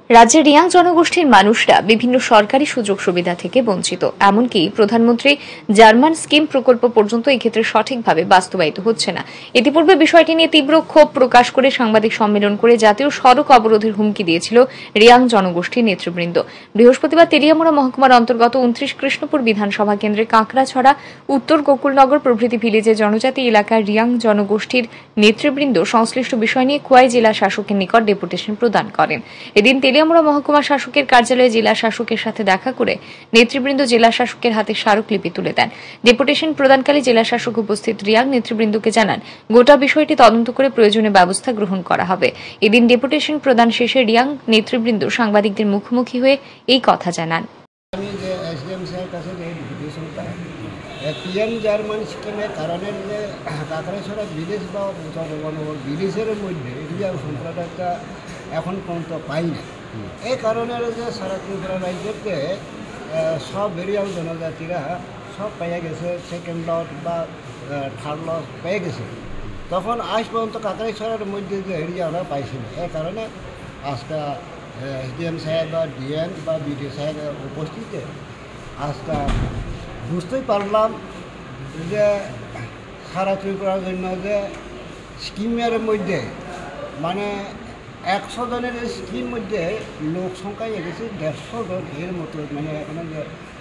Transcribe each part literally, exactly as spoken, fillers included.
রাজ্যের রিয়াং জনগোষ্ঠীর মানুষরা বিভিন্ন সরকারি সুযোগ সুবিধা থেকে বঞ্চিত, এমনকি প্রধানমন্ত্রী জার্মান স্কিম প্রকল্প পর্যন্ত এই ক্ষেত্রে সঠিকভাবে বাস্তবায়িত হচ্ছে না। ইতিপূর্বে বিষয়টি নিয়ে তীব্র ক্ষোভ প্রকাশ করে সাংবাদিক সম্মেলন করে জাতীয় সড়ক অবরোধের হুমকি দিয়েছিল রিয়াং জনগোষ্ঠীর নেতৃবৃন্দ। বৃহস্পতিবার তেলিয়ামুড়া মহকুমার অন্তর্গত উনত্রিশ কৃষ্ণপুর বিধানসভা কেন্দ্রে কাঁকড়াছড়া, উত্তর গোকুলনগর প্রভৃতি ভিলেজে জনজাতি এলাকার রিয়াং জনগোষ্ঠীর নেতৃবৃন্দ সংশ্লিষ্ট বিষয় নিয়ে খোয়াই জেলা শাসকের নিকট ডেপুটেশন প্রদান করেন। এদিন তেলিয়ামুড়া মহকুমা শাসকের কার্যালয়ে জেলা শাসকের সাথে দেখা করে নেতৃবৃন্দ জেলা শাসকের হাতে স্মারকলিপি তুলে দেন। ডেপুটেশন প্রদানকালে জেলা শাসক উপস্থিত রিয়াং নেতৃবৃন্দকে জানান গোটা বিষয়টি তদন্ত করে প্রয়োজনীয় ব্যবস্থা গ্রহণ করা হবে। এদিন ডেপুটেশন প্রদান শেষে রিয়াং নেতৃবৃন্দ সাংবাদিকদের মুখোমুখি হয়ে এই কথা জানান। আমি যে এসডিএম স্যারের কাছে যে ডেপুটেশনটা পিএম জার্মান স্কিমের কারণে যে কাঁকড়াছড়া ভিলেজ বা জনগণগণ ভিলেজের মধ্যে রিয়াং সম্প্রদায়টা এখন পর্যন্ত পাই না। এই কারণে যে সারা ত্রিপুরা রাজ্যতে সব রিয়াং জনজাতিরা সব পেয়ে গেছে, সেকেন্ড লট বা থার্ড লট পেয়ে গেছে। তখন আজ পর্যন্ত কাঁকড়াছড়ার মধ্যে যে রিয়াংরা পাইছিল, এই কারণে আজকে এসডিএম সাহেব বা ডিএম বা বিডি সাহেবের উপস্থিতিতে আজকে বুঝতেই পারলাম যে সারা ত্রিপুরার জন্য যে স্কিমের মধ্যে মানে একশো জনের স্কিম মধ্যে লোক সংখ্যা গেছে দেড়শো জন এর মতো, মানে এখানে যে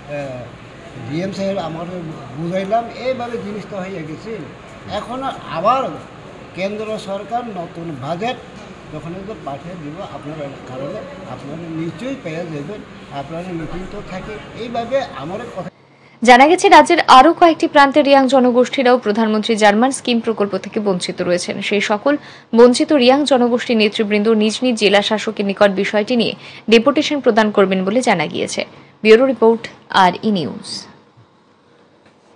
ডিএম সাহেব আমাদের বুঝাইলাম এইভাবে জিনিসটা হয়ে গেছে। এখন আবার কেন্দ্র সরকার নতুন বাজেট যখন পাঠিয়ে দিব আপনার কারণে আপনারা নিশ্চয়ই পেয়ে যাবেন, আপনারা নিশ্চিন্ত থাকে। এইভাবে আমার কথা জানা গেছে, রাজ্যের আরও কয়েকটি প্রান্তে রিয়াং জনগোষ্ঠীরাও প্রধানমন্ত্রী জার্মান স্কিম প্রকল্প থেকে বঞ্চিত রয়েছেন। সেই সকল বঞ্চিত রিয়াং জনগোষ্ঠীর নেতৃবৃন্দ নিজ নিজ জেলা শাসকের নিকট বিষয়টি নিয়ে ডেপুটেশন প্রদান করবেন বলে জানা গিয়েছে। ব্যুরো রিপোর্ট, আর ই নিউজ।